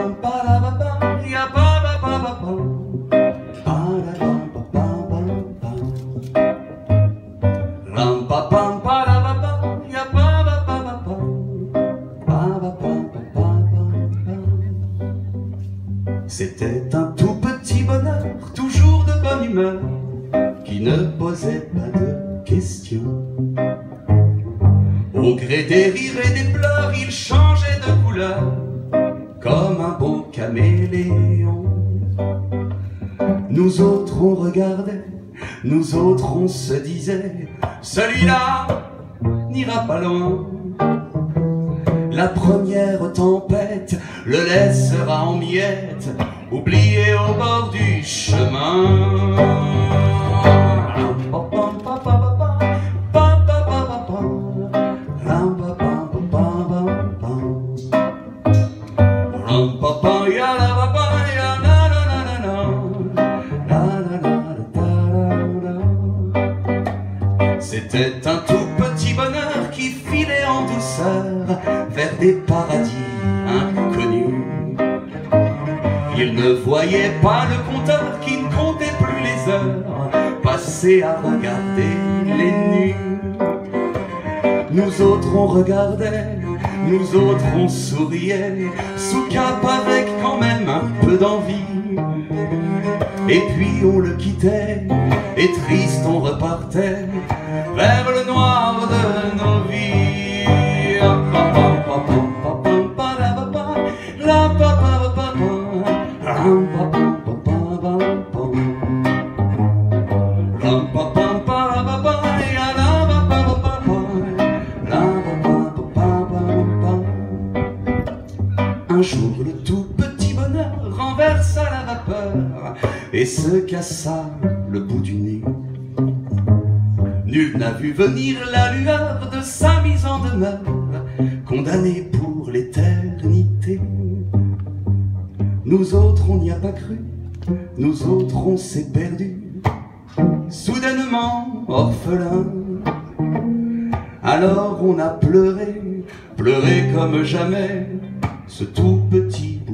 C'était un tout petit bonheur, toujours de bonne humeur, qui ne posait pas de questions. Au gré des rires et des pleurs, il changeait de couleur, comme un beau caméléon. Nous autres on regardait, nous autres on se disait, celui-là n'ira pas loin. La première tempête le laissera en miettes, oublié au bord du chemin. C'était un tout petit bonheur qui filait en douceur vers des paradis inconnus. Il ne voyait pas le compteur qui ne comptait plus les heures, passer à regarder les nues. Nous autres on regardait, nous autres on souriait, sous cap avec quand même un peu d'envie. Et puis on le quittait, et triste on repartait vers le noir de nos vies. Un jour le tout petit bonheur renversa la vapeur et se cassa le bout du nez. Nul n'a vu venir la lueur de sa mise en demeure, condamné pour l'éternité. Nous autres on n'y a pas cru, nous autres on s'est perdu, soudainement orphelin. Alors on a pleuré, pleuré comme jamais, ce tout petit